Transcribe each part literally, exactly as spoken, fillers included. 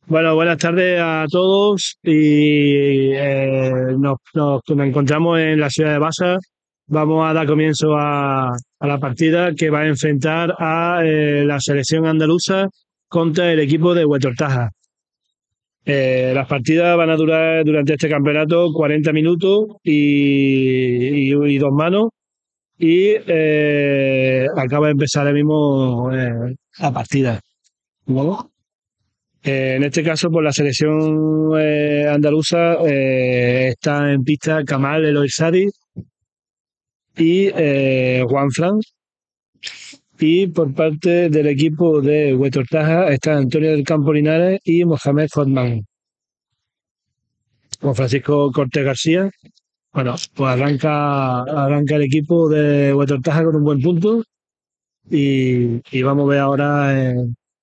Bueno, buenas tardes a todos y eh, nos, nos- nos encontramos en la ciudad de Basa. Vamos a dar comienzo a, a la partida que va a enfrentar a eh, la selección andaluza contra el equipo de Huetortaja. Eh, las partidas van a durar durante este campeonato cuarenta minutos y, y- y dos manos y eh, acaba de empezar ahora mismo eh, la partida. ¿Vale? Eh, en este caso, por la selección eh, andaluza eh, está en pista Kamal Eloizadi y eh, Juan Fran. Y por parte del equipo de Huetortaja está Antonio del Campo Linares y Mohamed Fotman. Juan Francisco Cortés García. Bueno, pues arranca, arranca el equipo de Huetortaja con un buen punto. Y, y vamos a ver ahora eh,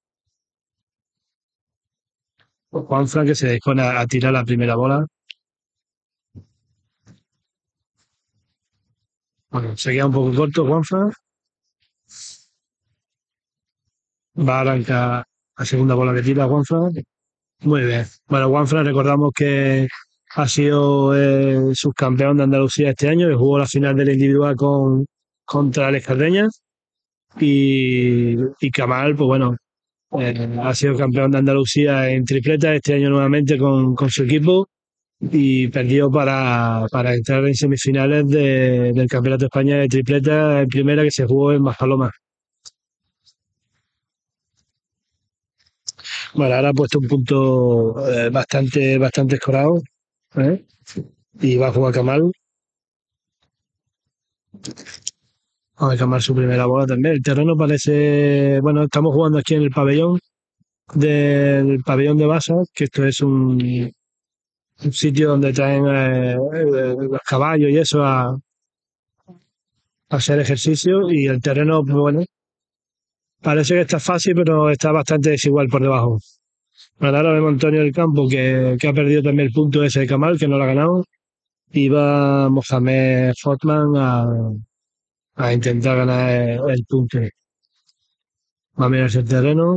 Juan Fran que se dispone a, a tirar la primera bola. Bueno, se queda un poco corto Juan Fran. Va a arrancar la segunda bola que tira Juanfran. Muy bien. Bueno, Juanfran recordamos que ha sido eh, subcampeón de Andalucía este año, que jugó la final del individual con, contra Alex Cardeña. Y, y Kamal, pues bueno, eh, ha sido campeón de Andalucía en tripleta este año nuevamente con, con su equipo y perdió para, para entrar en semifinales de- del Campeonato de España de tripleta en primera que se jugó en Maspalomas. Bueno, ahora ha puesto un punto eh, bastante, bastante escorado, ¿eh? Y va a jugar Kamal. Va a Kamal su primera bola también. El terreno parece, bueno, estamos jugando aquí en el pabellón del pabellón de Basa, que esto es un, un sitio donde traen eh, eh, los caballos y eso a, a hacer ejercicio y el terreno, pues bueno, parece que está fácil, pero está bastante desigual por debajo. Bueno, ahora vemos a Antonio del Campo que, que ha perdido también el punto ese de Kamal, que no lo ha ganado. Y va Mohamed Fortman a, a intentar ganar el, el punto. Va a mirarse el terreno.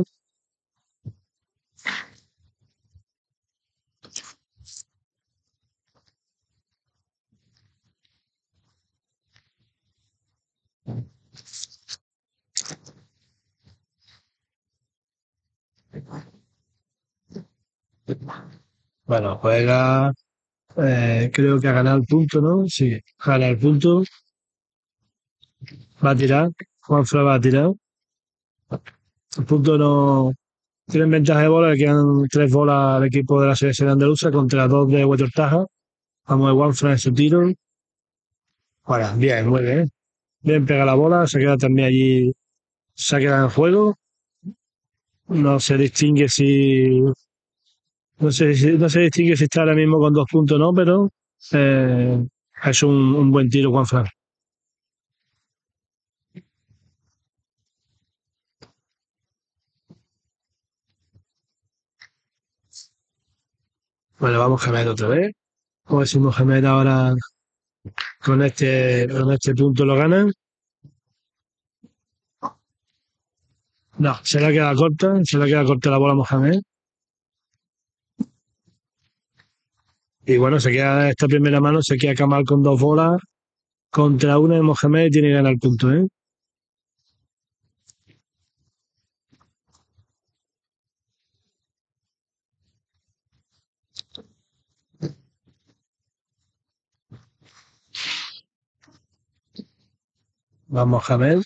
Bueno, juega, eh, creo que ha ganado el punto, ¿no? Sí, gana el punto, va a tirar, Juanfra va a tirar. El punto no tienen ventaja de bola, le quedan tres bolas al equipo de la selección andaluza contra dos de Huetortaja. Vamos de Juanfra en su tiro. Bueno, bien, muy bien. Bien pega la bola, se queda también allí, se queda en juego. No se distingue si No sé, si- no se distingue si está ahora mismo con dos puntos o no, pero eh, es un, un buen tiro, Juan Fran. Bueno, vamos Mohamed otra vez. Vamos a ver si Mohamed ahora con este, con este punto lo gana. No, se le queda corta, se le queda corta la bola a Mohamed. Y bueno, se queda esta primera mano, se queda Kamal con dos bolas contra una de Mohamed y tiene que ganar el punto, ¿eh? Vamos Mohamed.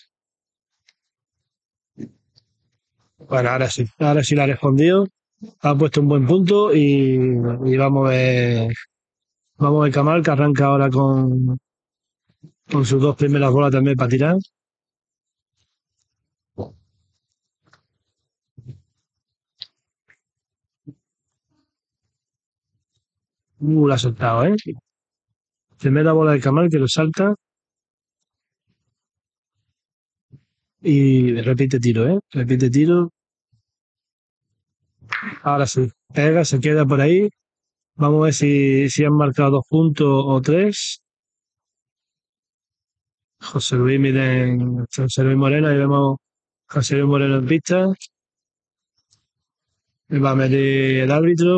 Bueno, ahora sí, ahora sí la ha respondido. Ha puesto un buen punto y, y vamos a ver, vamos a ver Kamal que arranca ahora con, con sus dos primeras bolas también para tirar. Uh, la ha soltado, ¿eh? Primera bola de Kamal que lo salta y repite tiro, ¿eh? Repite tiro. Ahora sí. Pega, se queda por ahí. Vamos a ver si, si han marcado dos puntos o tres. José Luis Miren, José Luis Moreno, ahí vemos José Luis Moreno en pista. Va a meter el árbitro.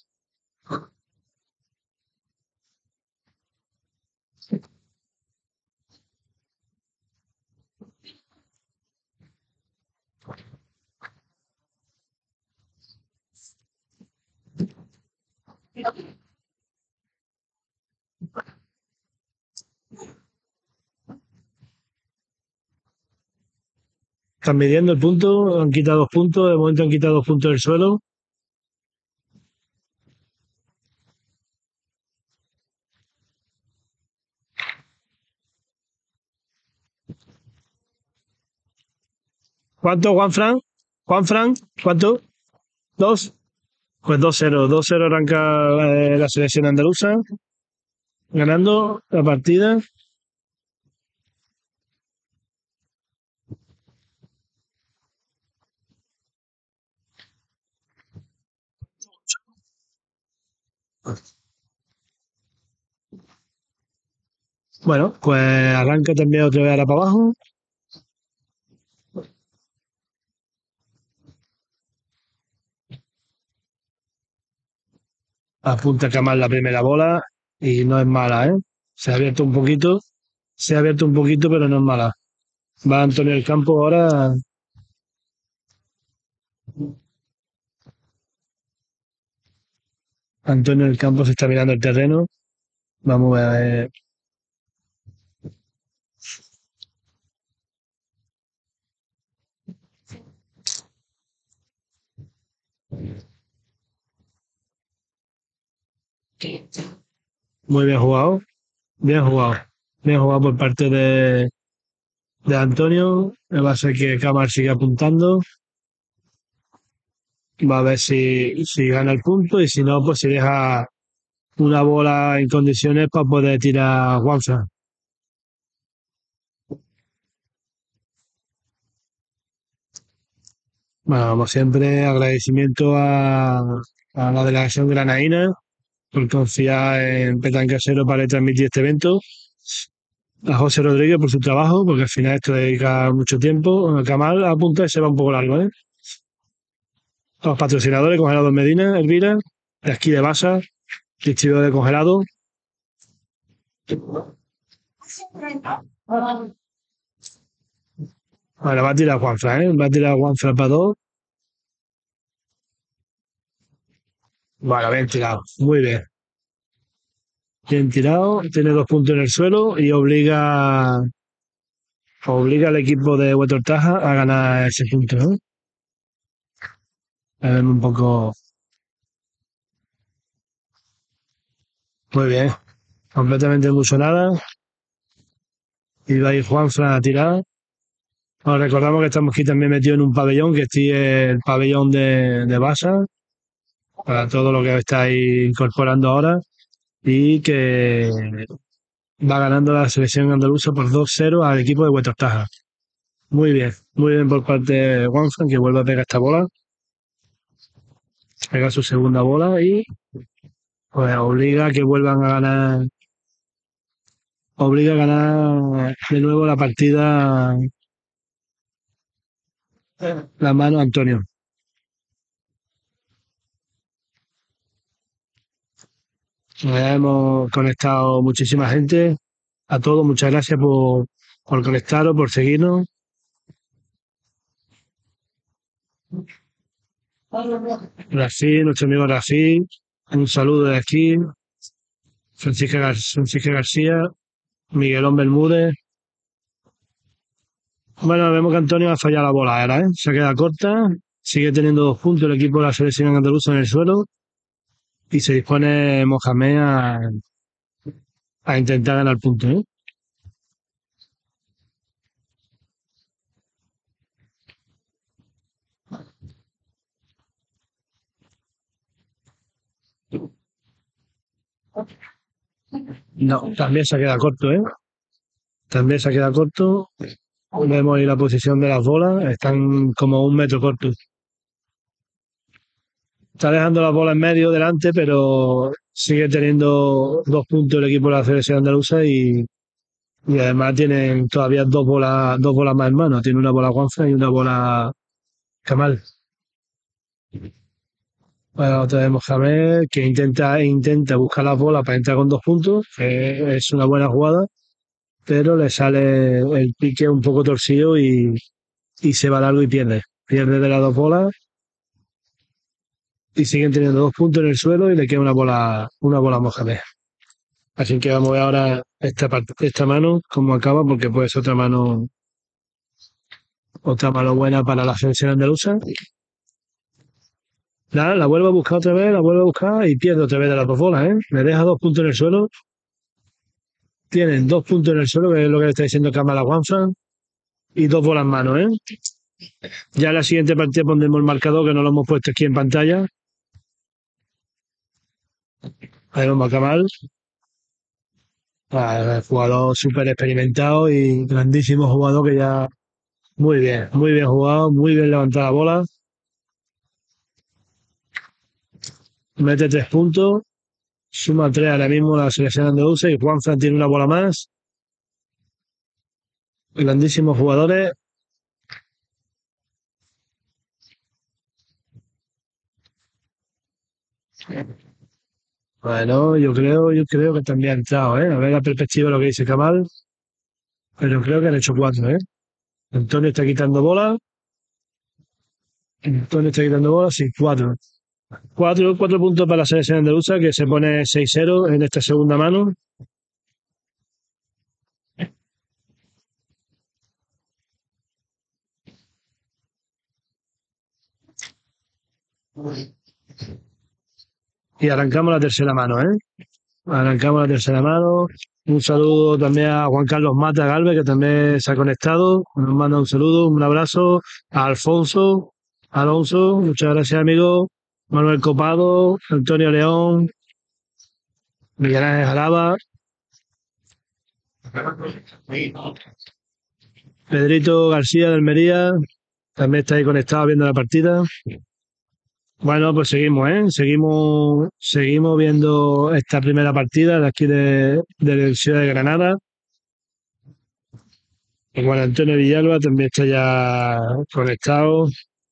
Están midiendo el punto, han quitado dos puntos, de momento han quitado dos puntos del suelo. ¿Cuánto, Juan Fran? Juan Fran, ¿cuánto? ¿Dos? Pues dos cero, dos cero arranca eh, la selección andaluza, ganando la partida. Bueno, pues arranca también otra vez ahora para abajo. Apunta Kamal la primera bola y no es mala, ¿eh? Se ha abierto un poquito, se ha abierto un poquito, pero no es mala. Va Antonio del Campo ahora. Antonio del Campo se está mirando el terreno. Vamos a ver. Muy bien jugado, bien jugado. Bien jugado por parte de, de Antonio. Va a ser que Kamal sigue apuntando. Va a ver si, si gana el punto y si no, pues si deja una bola en condiciones para poder tirar Juanfran. Bueno, como siempre, agradecimiento a, a la delegación granaína por confiar en Petancasero para transmitir este evento, a José Rodríguez por su trabajo, porque al final esto dedica mucho tiempo, a Kamal a punta y se va un poco largo, ¿eh? A los patrocinadores, Congelados Medina, Elvira, de aquí de Basa, distribuidor de congelado. Ahora va a tirar Juanfran, ¿eh? Va a tirar Juanfran para dos. Vale, bien tirado, muy bien. Bien tirado, tiene dos puntos en el suelo y obliga, obliga al equipo de Huetortaja a ganar ese punto, ¿no? A ver un poco. Muy bien, completamente emulsionada. Y va a ir Juanfran a tirar. Os recordamos que estamos aquí también metidos en un pabellón, que estoy el pabellón de, de Basa, para todo lo que estáis incorporando ahora, y que va ganando la selección andaluza por dos cero al equipo de Huetortaja. Muy bien, muy bien por parte de Juanfran, que vuelve a pegar esta bola. Pega su segunda bola y pues obliga a que vuelvan a ganar, obliga a ganar de nuevo la partida la mano Antonio. Ya hemos conectado muchísima gente. A todos, muchas gracias por, por conectaros, por seguirnos. Rafi, nuestro amigo Rafi, un saludo de aquí. Francisca, Gar Francisca García, Miguelón Bermúdez. Bueno, vemos que Antonio ha fallado la bola ahora, ¿eh? Se queda corta, sigue teniendo dos puntos el equipo de la selección andaluza en el suelo y se dispone Mohamed a, a intentar ganar puntos, ¿eh? No, también se queda corto, ¿eh? También se queda corto. Vemos ahí la posición de las bolas, están como un metro cortos. Está dejando las bolas en medio delante, pero sigue teniendo dos puntos el equipo de la selección andaluza y, y además tienen todavía dos bolas, dos bolas más en mano. Tiene una bola Juanfran y una bola Kamal. Bueno, tenemos James que intenta, intenta buscar las bolas para entrar con dos puntos, que es una buena jugada, pero le sale el pique un poco torcido y, y se va largo y pierde. Pierde de las dos bolas y siguen teniendo dos puntos en el suelo y le queda una bola, una bola a Mohamed. Así que vamos a ver ahora esta parte, esta mano, cómo acaba, porque puede ser otra mano, otra mano buena para la selección andaluza. La, la vuelve a buscar otra vez, la vuelve a buscar y pierde otra vez de las dos bolas, ¿eh? Le deja dos puntos en el suelo. Tienen dos puntos en el suelo, que es lo que le está diciendo Kamala Wanfran, y dos bolas en mano, ¿eh? Ya en la siguiente partida pondremos el marcador, que no lo hemos puesto aquí en pantalla. Ahí vamos a Kamal. Ah, jugador súper experimentado y grandísimo jugador que ya... Muy bien, muy bien jugado, muy bien levantada la bola. Mete tres puntos. Suma tres ahora mismo la selección andaluza y Juanfran tiene una bola más. Grandísimos jugadores. Bueno, yo creo, yo creo que también ha entrado, ¿eh? A ver la perspectiva de lo que dice Kamal. Pero creo que han hecho cuatro, ¿eh? Antonio está quitando bola. Antonio está quitando bola, sí, cuatro. Cuatro, cuatro puntos para la selección andaluza que se pone seis cero en esta segunda mano. Y arrancamos la tercera mano, ¿eh? Arrancamos la tercera mano. Un saludo también a Juan Carlos Mata Galvez, que también se ha conectado. Nos manda un saludo, un abrazo. A Alfonso, Alonso, muchas gracias, amigo. Manuel Copado, Antonio León, Miguel Ángel Jalaba, Pedrito García de Almería, también está ahí conectado viendo la partida. Bueno, pues seguimos, ¿eh? Seguimos, seguimos viendo esta primera partida de aquí de, de la Ciudad de Granada. Juan Antonio Villalba también está ya conectado.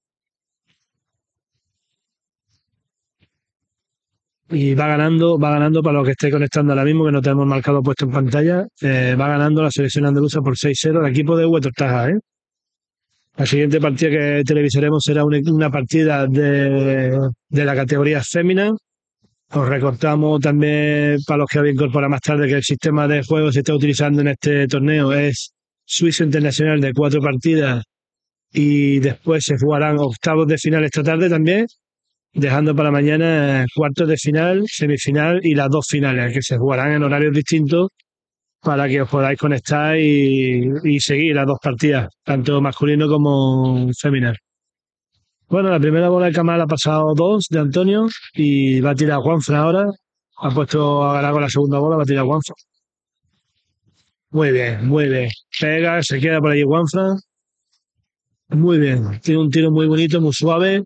Y va ganando, va ganando para los que esté conectando ahora mismo, que no tenemos marcado puesto en pantalla. Eh, va ganando la selección andaluza por seis cero el equipo de Huetor Taja, ¿eh? La siguiente partida que televisaremos será una, una partida de, de la categoría fémina. Os recortamos también para los que habéis incorporado más tarde que el sistema de juego que se está utilizando en este torneo es Suizo Internacional de cuatro partidas y después se jugarán octavos de final esta tarde también, dejando para mañana cuartos de final, semifinal y las dos finales que se jugarán en horarios distintos para que os podáis conectar y, y seguir las dos partidas, tanto masculino como femenino. Bueno, la primera bola de Kamal ha pasado dos de Antonio y va a tirar Juanfran ahora. Ha puesto a ganar con la segunda bola, va a tirar Juanfran. Muy bien, muy bien. Pega, se queda por allí Juanfran. Muy bien. Tiene un tiro muy bonito, muy suave.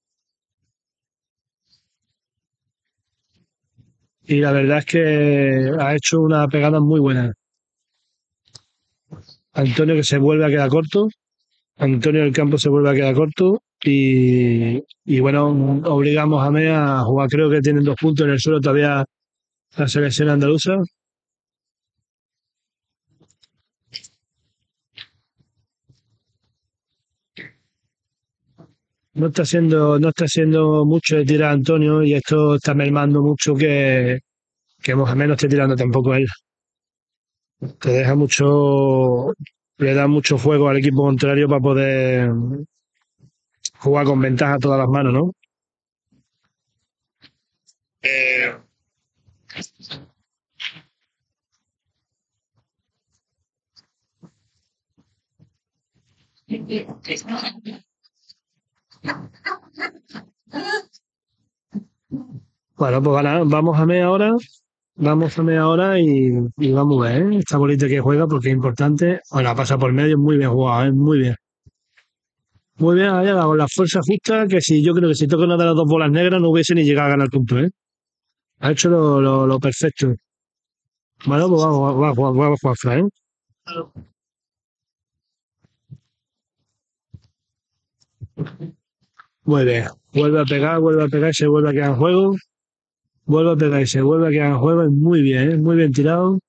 Y la verdad es que ha hecho una pegada muy buena. Antonio que se vuelve a quedar corto. Antonio del Campo se vuelve a quedar corto. Y, y bueno, obligamos a Mea a jugar. Creo que tienen dos puntos en el suelo todavía la selección andaluza. No está haciendo, no está haciendo mucho de tirar Antonio y esto está mermando mucho que, que Mohamed no esté tirando tampoco él. Te deja mucho, le da mucho juego al equipo contrario para poder jugar con ventaja a todas las manos, ¿no? Bueno, pues gana- vamos a ver ahora, vamos a ver ahora y, y vamos a ver, ¿eh? Esta bolita que juega porque es importante. Bueno, pasa por medio, muy bien jugado, ¿eh? Muy bien. Muy bien, allá con la fuerza justa, que si yo creo que si toca una de las dos bolas negras no hubiese ni llegado a ganar punto, ¿eh? Ha hecho lo, lo, lo perfecto. Bueno, pues vamos, vamos, vamos, vamos, vamos, Fran, ¿eh? Muy bien. Vuelve a pegar, vuelve a pegar y se vuelve a quedar en juego. Vuelve a pegar y se vuelve a quedar en juego. Es muy bien, ¿eh? Muy bien tirado.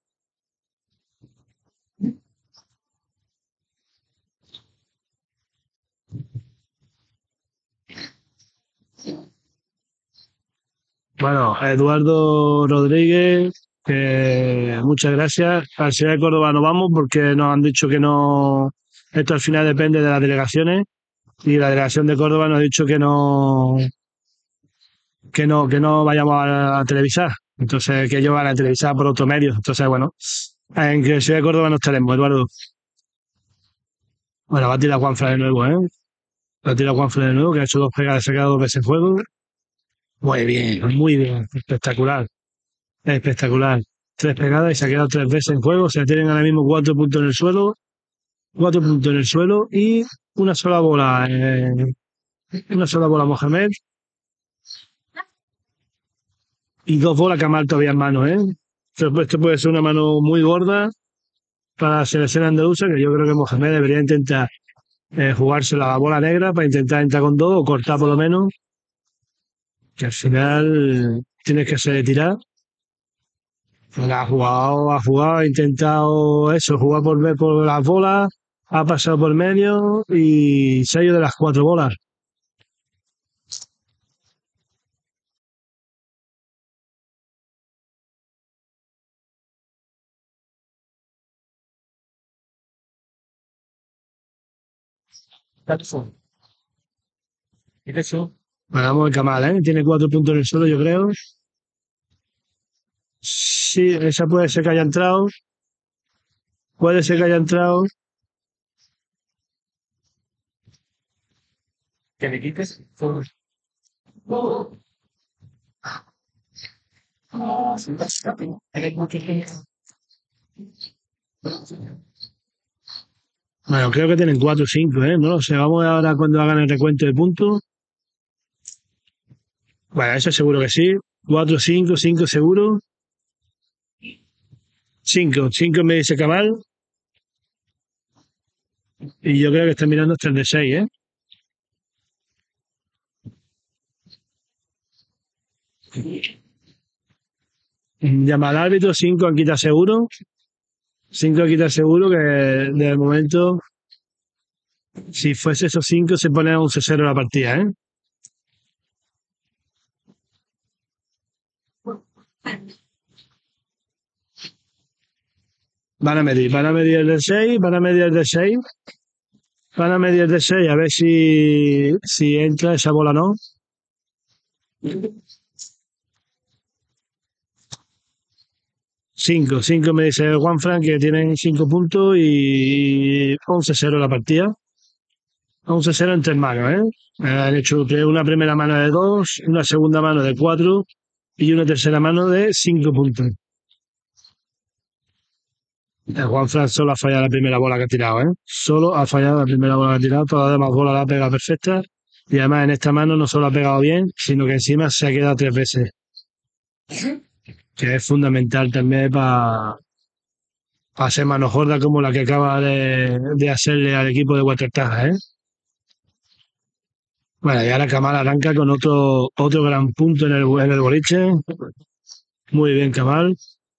Bueno, Eduardo Rodríguez, que muchas gracias. Al Ciudad de Córdoba no vamos porque nos han dicho que no. Esto al final depende de las delegaciones y la delegación de Córdoba nos ha dicho que no, que no, que no vayamos a, a televisar. Entonces, que ellos van a televisar por otro medio. Entonces, bueno, en que Ciudad de Córdoba no estaremos, Eduardo. Bueno, va a tirar Juanfran de nuevo, ¿eh? Va a tirar Juanfran de nuevo, que ha hecho dos pegadas, se ha quedado dos veces en juego. Muy bien, muy bien, espectacular, espectacular. Tres pegadas y se ha quedado tres veces en juego. Se tienen ahora mismo cuatro puntos en el suelo, cuatro puntos en el suelo y una sola bola, eh, una sola bola Mohamed y dos bolas Kamal todavía en mano, ¿eh? Esto, esto puede ser una mano muy gorda para la selección andaluza, que yo creo que Mohamed debería intentar eh, jugársela a la bola negra para intentar entrar con dos o cortar por lo menos, que al final tienes que ser de tirar. Pues ha jugado, ha jugado, ha intentado eso, jugar por, por las bolas, ha pasado por medio y se ha ido de las cuatro bolas. Bueno, vamos el Kamal, ¿eh? Tiene cuatro puntos en el suelo, yo creo. Sí, esa puede ser que haya entrado. Puede ser que haya entrado. Que le quites. Bueno, creo que tienen cuatro o cinco, ¿eh? No lo sé. Vamos ahora cuando hagan el recuento de puntos. Bueno, eso seguro que sí. Cuatro, cinco, cinco seguro. Cinco, cinco me dice Kamal. Y yo creo que está mirando hasta el de seis, ¿eh? Llama al árbitro, cinco aquí está seguro. Cinco aquí está seguro que de momento, si fuese esos cinco, se pone a un cero la partida, ¿eh? Van a medir, van a medir el de seis, van a medir el de seis, van a medir el de seis, a ver si, si entra esa bola o no. Cinco, cinco me dice Juanfran que tienen cinco puntos y once cero la partida. once cero en tres manos, ¿eh? Han hecho una primera mano de dos, una segunda mano de cuatro y una tercera mano de cinco puntos. El Juanfran solo ha fallado la primera bola que ha tirado, ¿eh? Solo ha fallado la primera bola que ha tirado, todas las demás bolas la ha pegado perfecta. Y además en esta mano no solo ha pegado bien, sino que encima se ha quedado tres veces, que es fundamental también para pa ser manos gordas como la que acaba de, de hacerle al equipo de Watertaja, ¿eh? Bueno, y ahora Kamal arranca con otro, otro gran punto en el, en el boliche. Muy bien, Kamal.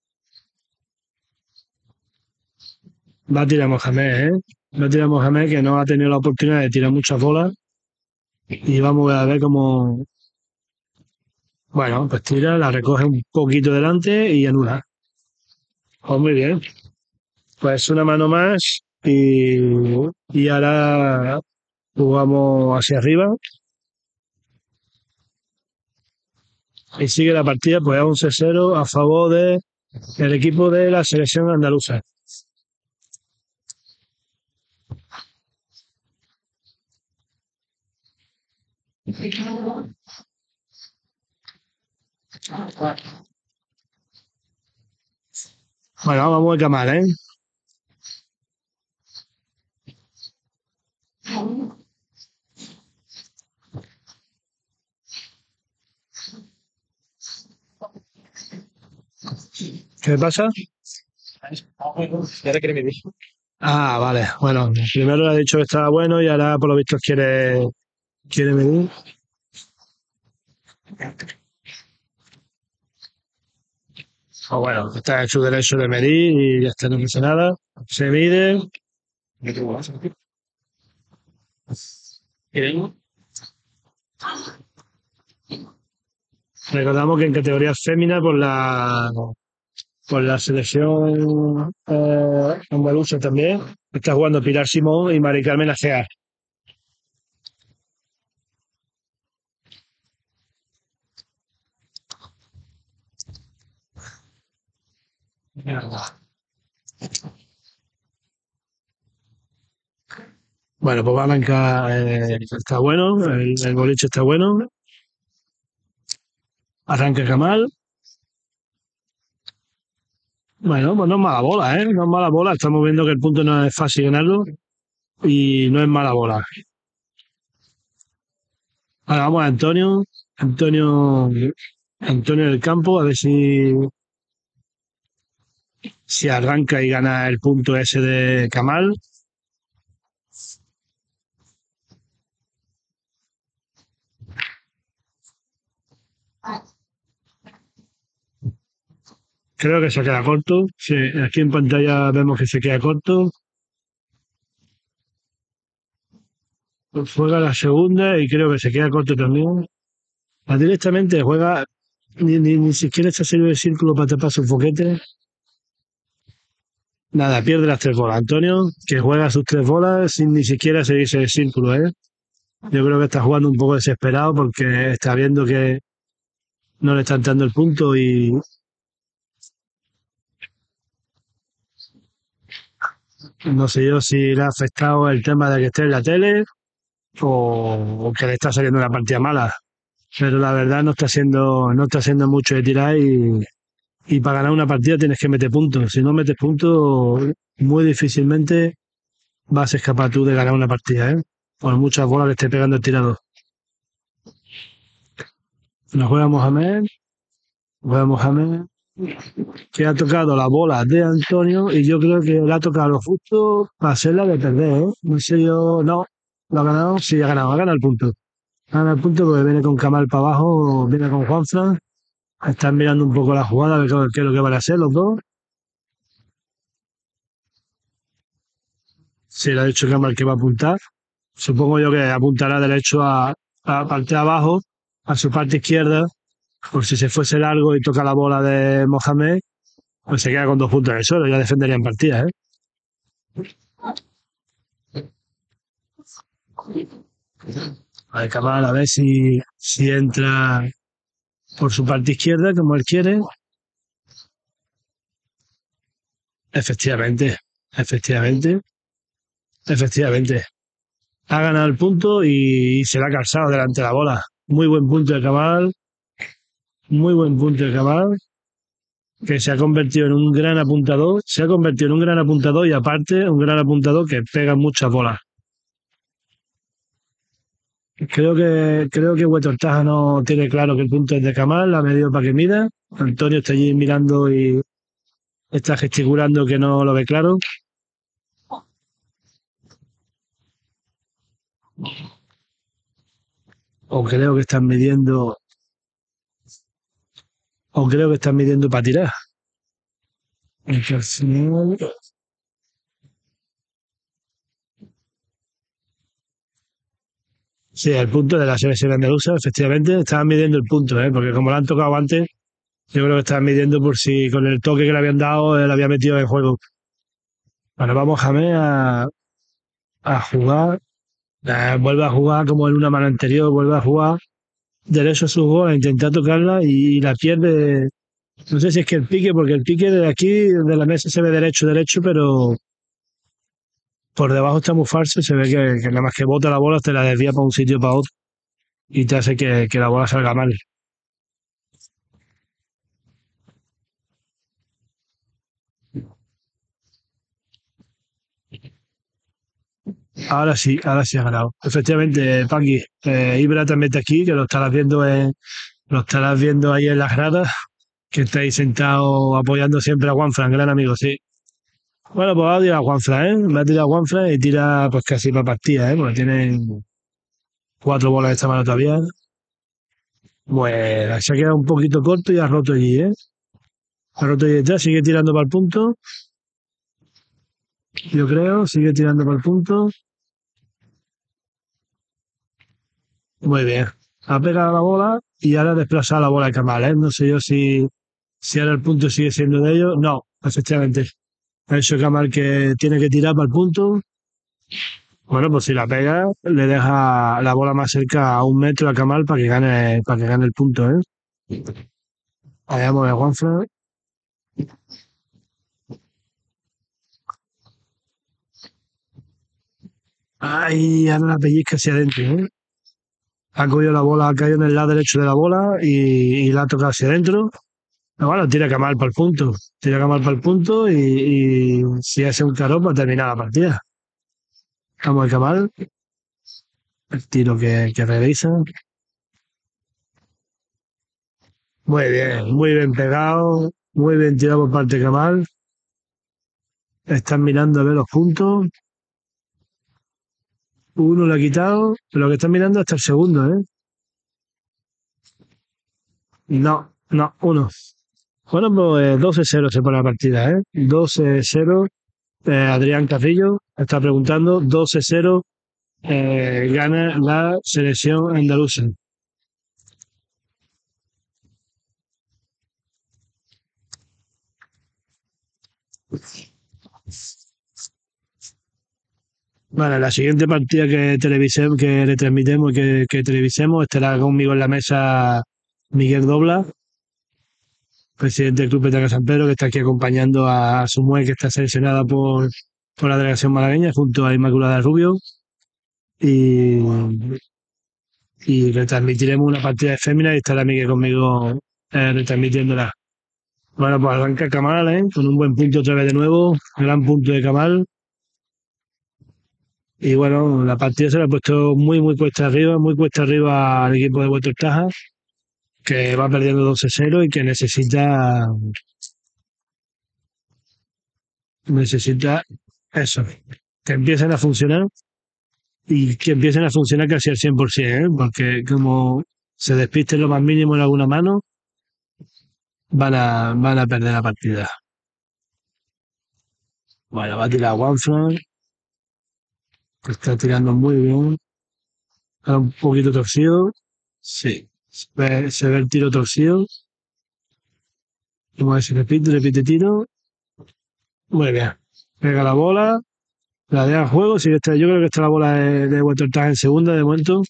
Va a tirar Mohamed, ¿eh? Va a tirar Mohamed, que no ha tenido la oportunidad de tirar muchas bolas. Y vamos a ver cómo. Bueno, pues tira, la recoge un poquito delante y anula. Pues muy bien. Pues una mano más y, y ahora jugamos hacia arriba y sigue la partida pues a once cero a favor de el equipo de la selección andaluza. Bueno, vamos a Kamal, ¿eh? ¿Qué pasa? Ah, vale. Bueno, primero le ha dicho que estaba bueno y ahora por lo visto quiere, quiere medir. O bueno, está en su derecho de medir y ya está, no pasa nada. Se mide. Recordamos que en categoría fémina por la por la selección eh, andaluza también está jugando Pilar Simón y Mari Carmen Acea. Bueno, pues Balanca eh, está bueno, el, el boliche está bueno. Arranca Camal. Bueno, pues no es mala bola, ¿eh? No es mala bola. Estamos viendo que el punto no es fácil ganarlo y no es mala bola. Ahora vamos a Antonio. Antonio, Antonio del Campo, a ver si, si arranca y gana el punto ese de Camal. Creo que se queda corto. Sí, aquí en pantalla vemos que se queda corto. Juega la segunda y creo que se queda corto también. Ah, directamente juega, ni, ni, ni siquiera está sirve de círculo para tapar su foquete. Nada, pierde las tres bolas. Antonio, que juega sus tres bolas sin ni siquiera seguirse el círculo, ¿eh? Yo creo que está jugando un poco desesperado porque está viendo que no le están dando el punto y no sé yo si le ha afectado el tema de que esté en la tele o, o que le está saliendo una partida mala. Pero la verdad no está siendo, no está siendo mucho de tirar y, y para ganar una partida tienes que meter puntos. Si no metes puntos, muy difícilmente vas a escapar tú de ganar una partida, ¿eh? Por muchas bolas que esté pegando el tirador. Nos juega Mohamed, juega Mohamed, que ha tocado la bola de Antonio y yo creo que le ha tocado lo justo para hacerla de perder, ¿eh? No sé yo, no, lo ha ganado, sí ha ganado, ha ganado el punto. Ha ganado el punto porque viene con Kamal para abajo, viene con Juanfran, están mirando un poco la jugada, de qué es lo que van a hacer los dos. Si le ha dicho Kamal que va a apuntar, supongo yo que apuntará derecho a, a la parte de abajo, a su parte izquierda, por si se fuese largo y toca la bola de Mohamed, pues se queda con dos puntos en el suelo, ya defendería en partida, ¿eh? A ver, Kamal, a ver si, si entra por su parte izquierda, como él quiere. Efectivamente, efectivamente, efectivamente. Ha ganado el punto y se le ha calzado delante de la bola. Muy buen punto de Kamal, muy buen punto de Kamal, que se ha convertido en un gran apuntador, se ha convertido en un gran apuntador y aparte un gran apuntador que pega muchas bolas. Creo que creo que Huetortaja no tiene claro que el punto es de Kamal, la ha medido para que mida. Antonio está allí mirando y está gesticulando que no lo ve claro. O creo que están midiendo, o creo que están midiendo para tirar. Entonces, sí, el punto de la selección andaluza, efectivamente, estaban midiendo el punto, ¿eh? Porque como lo han tocado antes, yo creo que estaban midiendo por si con el toque que le habían dado él había metido en juego. Bueno, vamos Jamé a, a jugar, eh, vuelve a jugar como en una mano anterior, vuelve a jugar derecho a su gol, a intentar tocarla y, y la pierde. No sé si es que el pique, porque el pique de aquí, de la mesa se ve derecho, derecho, pero por debajo está muy falso y se ve que, que nada más que bota la bola te la desvía para un sitio para otro y te hace que, que la bola salga mal. Ahora sí, ahora sí ha ganado. Efectivamente, Paqui, eh, Ibra también está aquí, que lo estarás viendo en, lo estarás viendo ahí en las gradas, que está ahí sentado apoyando siempre a Juanfran, gran amigo, sí. Bueno, pues va a tirar a Juanfran, ¿eh? Va a tirar a Juanfran y tira pues casi para partida, ¿eh? Porque tienen cuatro bolas esta mano todavía. Pues se ha quedado un poquito corto y ha roto allí, ¿eh? Ha roto allí detrás, sigue tirando para el punto, yo creo, sigue tirando para el punto. Muy bien. Ha pegado la bola y ahora ha desplazado la bola de Kamal, ¿eh? No sé yo si, si ahora el punto sigue siendo de ellos. No, efectivamente. Ha hecho Kamal que tiene que tirar para el punto. Bueno, pues si la pega, le deja la bola más cerca a un metro a Kamal para que gane, para que gane el punto, ¿eh? Allá vamos a Juanfran. Ay, ahora la pellizca hacia adentro, ¿eh? Ha cogido la bola, ha caído en el lado derecho de la bola y, y la ha tocado hacia adentro. Pero bueno, tira Kamal para el punto. Tira Kamal para el punto y, y si hace un carón va a terminar la partida. Vamos a Kamal, el tiro que, que realiza. Muy bien, muy bien pegado, muy bien tirado por parte de Kamal. Están mirando a ver los puntos. Uno lo ha quitado, pero lo que están mirando hasta el segundo, ¿eh? No, no, uno. Bueno, pues doce cero se pone la partida, ¿eh? doce cero. Eh, Adrián Carrillo está preguntando, doce cero eh, gana la selección andaluza. Bueno, la siguiente partida que televisemos, que retransmitemos, que, que televisemos, estará conmigo en la mesa Miguel Dobla, presidente del Club Petraca San Pedro, que está aquí acompañando a su mujer, que está seleccionada por, por la delegación malagueña, junto a Inmaculada Rubio. Y, y retransmitiremos una partida de féminas y estará Miguel conmigo eh, retransmitiéndola. Bueno, pues arranca Kamal, ¿eh? Con un buen punto otra vez de nuevo, gran punto de Kamal. Y bueno, la partida se la ha puesto muy, muy cuesta arriba, muy cuesta arriba al equipo de Vuelta Taja, que va perdiendo doce cero y que necesita, necesita eso, que empiecen a funcionar y que empiecen a funcionar casi al cien por ciento, ¿eh? Porque como se despisten lo más mínimo en alguna mano, van a, van a perder la partida. Bueno, va a tirar Juanfran, que está tirando muy bien, está un poquito torcido, sí, se ve, se ve el tiro torcido, vamos a ver si repite, repite tiro, muy bien, pega la bola, la deja en juego, sí que está, yo creo que está la bola de, de Walter Tag en segunda de momento.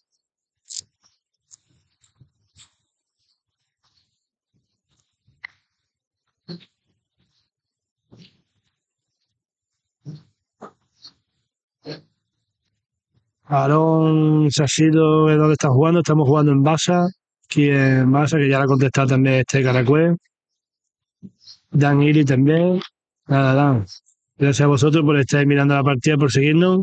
Aarón se ha sido de donde está jugando, estamos jugando en Basa, aquí en Basa, que ya la ha contestado también este Caracue, Dan Iri también, nada, Dan. Gracias a vosotros por estar mirando la partida, por seguirnos.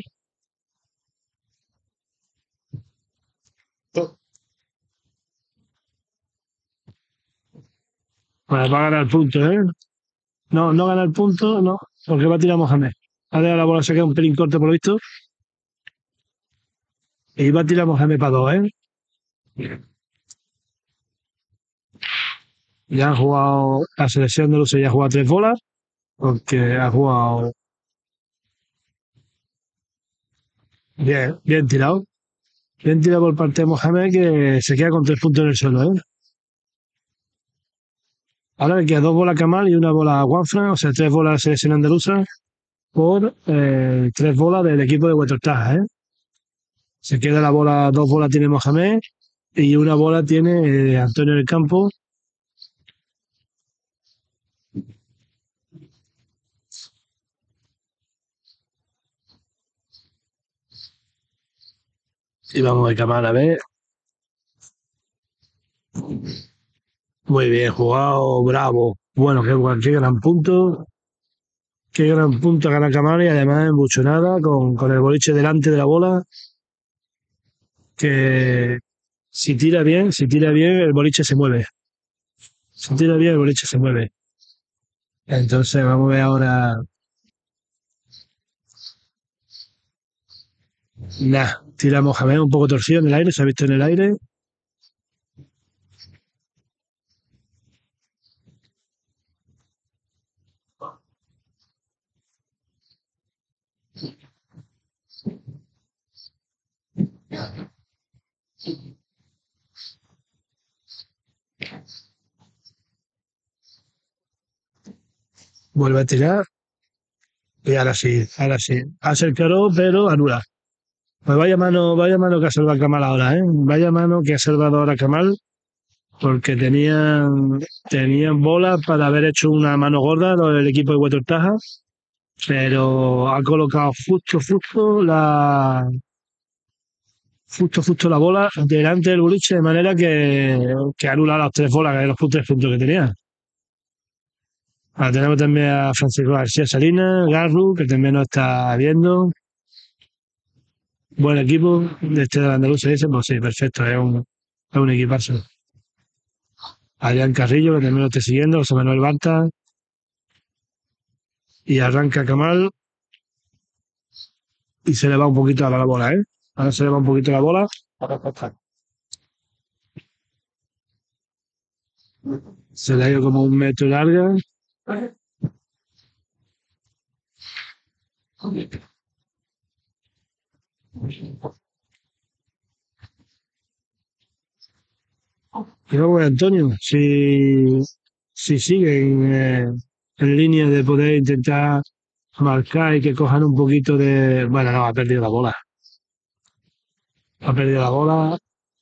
Pues va a ganar el punto, ¿eh? No, no gana el punto, no, porque va a tirar Mohamed. Ha dejado la bola, se queda un pelín corto por lo visto, y va a tirar Mohamed para dos, ¿eh? Ya ha jugado, la selección de Luce ya ha jugado tres bolas, porque ha jugado bien, bien tirado. Bien tirado por parte de Mohamed, que se queda con tres puntos en el suelo, ¿eh? Ahora le queda dos bolas a Kamal y una bola a Juanfran, o sea, tres bolas a la selección andaluza por eh, tres bolas del equipo de Huetortaja, ¿eh? Se queda la bola, dos bolas tiene Mohamed y una bola tiene eh, Antonio del Campo. Y vamos de Kamal a ver. Muy bien jugado, bravo. Bueno, qué, qué gran punto. Qué gran punto gana Kamal y además embuchonada con, con el boliche delante de la bola. Que si tira bien, si tira bien, el boliche se mueve. Si tira bien, el boliche se mueve. Entonces vamos a ver ahora. Nah, tira Mohamed un poco torcido en el aire, se ha visto en el aire. vuelve a tirar y ahora sí, ahora sí. Hace el caro, pero anula. Pues vaya mano, vaya mano que ha salvado Kamal ahora, ¿eh? Vaya mano que ha salvado ahora Kamal, porque tenían, tenían bolas para haber hecho una mano gorda el equipo de Huetor Taja, pero ha colocado justo, justo la, justo, justo la bola delante del boliche de manera que, que anula las tres bolas, los tres puntos que tenía. Ahora tenemos también a Francisco García Salinas, Garru, que también nos está viendo. Buen equipo de este de la Andalucía, ese, pues sí, perfecto, es un, es un equipazo. Adrián Carrillo, que también lo estoy siguiendo, José Manuel Barta, y arranca Kamal y se le va un poquito a la bola, ¿eh? Ahora se le va un poquito la bola. Se le ha ido como un metro larga. Y vamos, Antonio, si, si siguen eh, en línea de poder intentar marcar y que cojan un poquito de... Bueno, no, ha perdido la bola. Ha perdido la bola.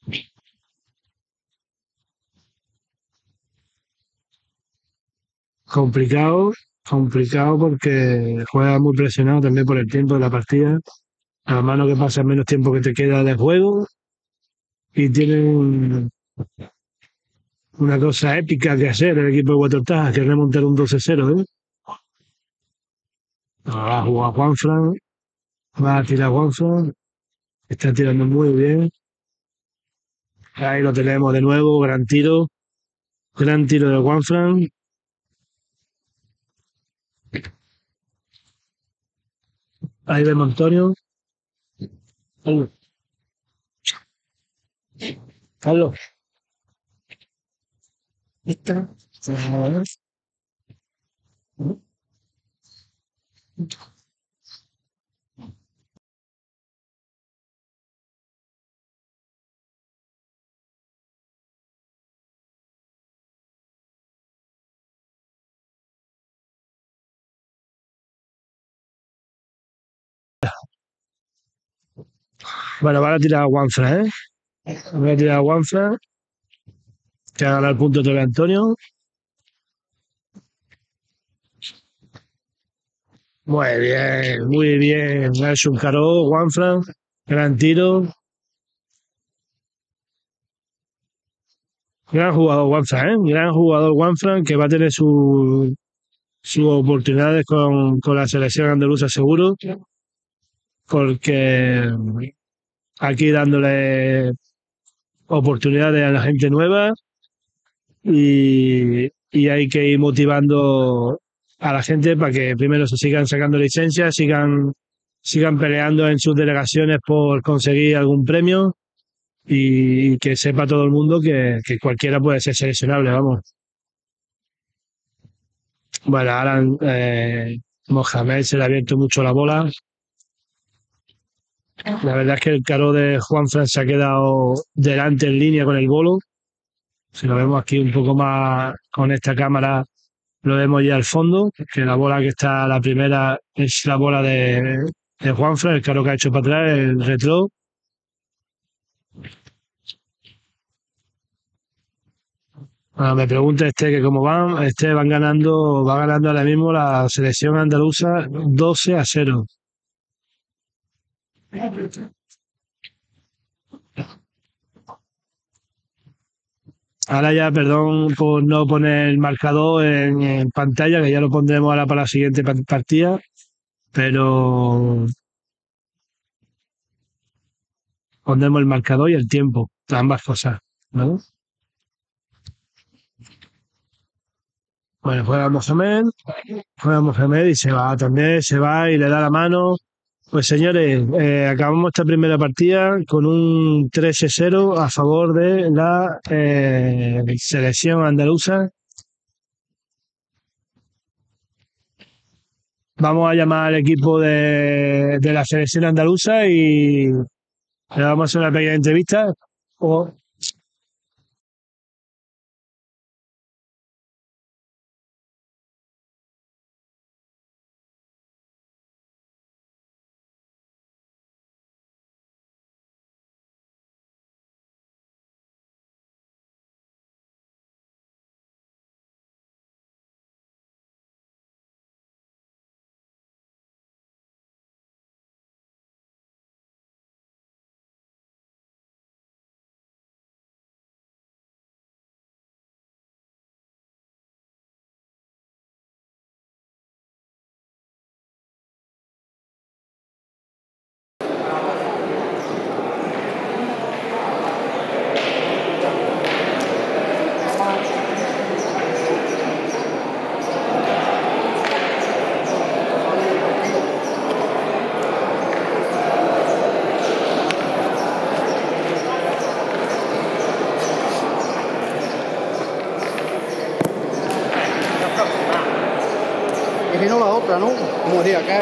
Complicado, complicado porque juega muy presionado también por el tiempo de la partida. A la mano que pasa menos tiempo que te queda de juego y tienen una cosa épica que hacer el equipo de Watertaja, que es remontar un doce cero, ¿eh? Va a jugar Juanfran, va a tirar Juanfran, está tirando muy bien. Ahí lo tenemos de nuevo, gran tiro, gran tiro de Juanfran. Ahí vemos Antonio. Carlos, Carlos. Esta. Bueno, van a tirar a Juanfran, ¿eh? Voy a tirar a Juanfran, que ha ganado el punto de Antonio. Muy bien, muy bien. Es un caro, Juanfran. Gran tiro. Gran jugador Juanfran, ¿eh? Gran jugador Juanfran que va a tener su, sus oportunidades con, con la selección andaluza seguro. Porque aquí dándole oportunidades a la gente nueva y, y hay que ir motivando a la gente para que primero se sigan sacando licencias, sigan, sigan peleando en sus delegaciones por conseguir algún premio y que sepa todo el mundo que, que cualquiera puede ser seleccionable, vamos. Bueno, ahora eh, Mohamed se le ha abierto mucho la bola. La verdad es que el caro de Juanfran se ha quedado delante en línea con el bolo. Si lo vemos aquí un poco más con esta cámara, lo vemos ya al fondo, que la bola que está la primera es la bola de, de Juanfran, el caro que ha hecho para atrás, el retro. Bueno, me pregunta este que cómo van, este van ganando, va ganando ahora mismo la selección andaluza doce a cero. Ahora ya, perdón por no poner el marcador en, en pantalla, que ya lo pondremos ahora para la siguiente partida, pero pondremos el marcador y el tiempo, ambas cosas, ¿no? Bueno, juega Mohamed, juega Mohamed y se va también, se va y le da la mano. Pues señores, eh, acabamos esta primera partida con un trece cero a favor de la eh, selección andaluza. Vamos a llamar al equipo de, de la selección andaluza y le vamos a hacer una pequeña entrevista. O Y si no la otra, ¿no? Como decía acá.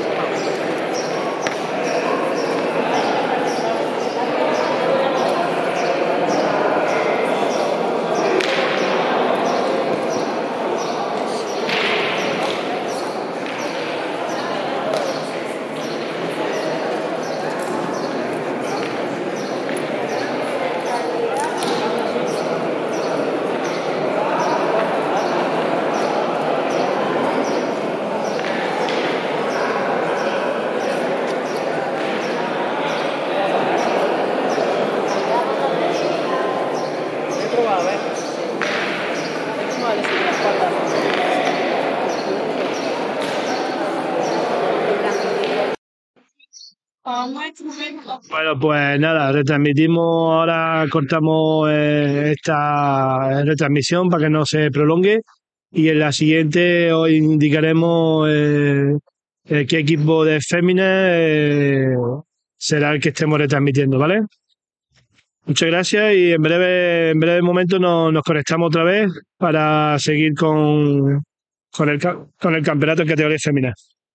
Bueno, pues nada, retransmitimos, ahora cortamos eh, esta retransmisión para que no se prolongue y en la siguiente os indicaremos eh, eh, qué equipo de féminas eh, será el que estemos retransmitiendo, ¿vale? Muchas gracias y en breve, en breve momento nos, nos conectamos otra vez para seguir con, con el, ca- con el campeonato en categoría fémina.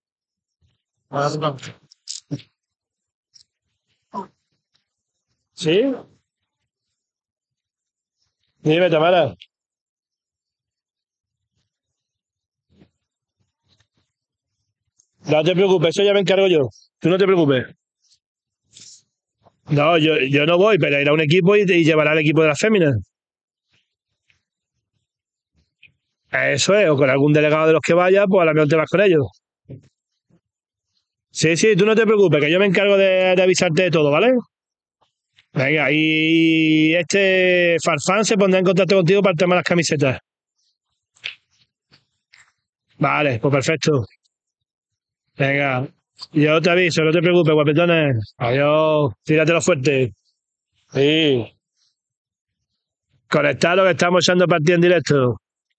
¿Sí? Dime, Tamara. No te preocupes, eso ya me encargo yo. Tú no te preocupes. No, yo, yo no voy, pero irá un equipo y, y llevará al equipo de las féminas. Eso es, o con algún delegado de los que vaya, pues a lo mejor te vas con ellos. Sí, sí, tú no te preocupes, que yo me encargo de, de avisarte de todo, ¿vale? Venga, y este Farfán se pondrá en contacto contigo para el tema de las camisetas. Vale, pues perfecto. Venga, yo te aviso, no te preocupes, guapetones. Adiós, tíratelo fuerte. Sí, conectado que estamos echando partida en directo.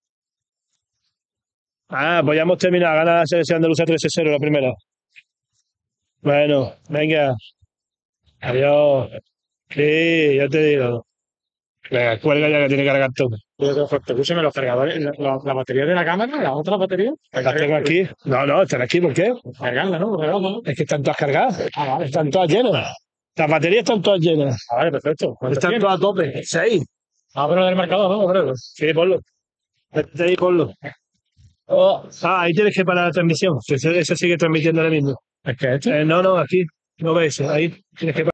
Ah, pues ya hemos terminado. Gana la selección andaluza tres a cero la primera. Bueno, venga. Adiós. Sí, ya te digo. Venga, cuelga ya que tiene que cargar todo. Escúchame, los cargadores, la, la, la batería de la cámara, la otra batería. Las tengo aquí. No, no, están aquí, ¿por qué? Cargarla, ¿no? Cargarla, ¿no? Es que están todas cargadas. Ah, vale. Están todas llenas. Las baterías están todas llenas. Ah, vale, perfecto. Están todas a tope. Seis. Ah, pero del marcador, ¿no? Creo. Sí, ponlo. Vete ahí, ponlo. Oh, ah, ahí tienes que parar la transmisión. Que ese, ese sigue transmitiendo ahora mismo. Es que este. Eh, no, no, aquí. No ves, ahí tienes que